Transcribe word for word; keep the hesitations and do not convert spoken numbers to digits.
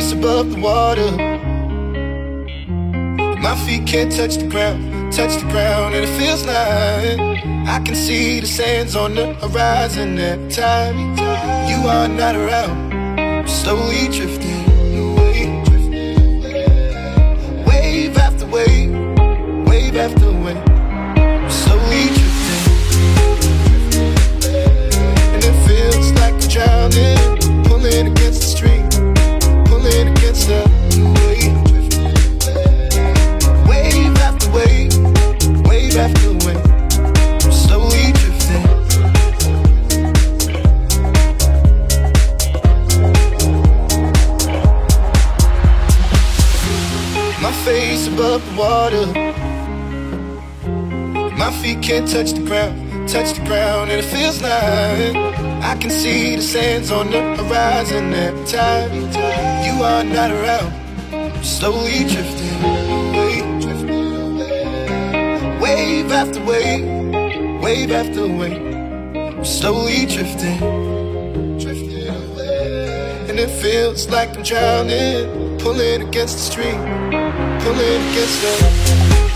face above the water. My feet can't touch the ground, touch the ground, and it feels like I can see the sands on the horizon every time you are not around. I'm slowly drifting away, wave after wave, wave after wave. I'm slowly drifting, and it feels like I'm drowning, pulling against the stream, pulling against the wave. Wave after wave, wave after wave, I'm slowly drifting. My face above the water, my feet can't touch the ground, touch the ground, and it feels like I can see the sands on the horizon every time you are not around. I'm slowly drifting away, wave after wave, wave after wave. I'm slowly drifting, drifting away, and it feels like I'm drowning, pulling against the stream, pulling against the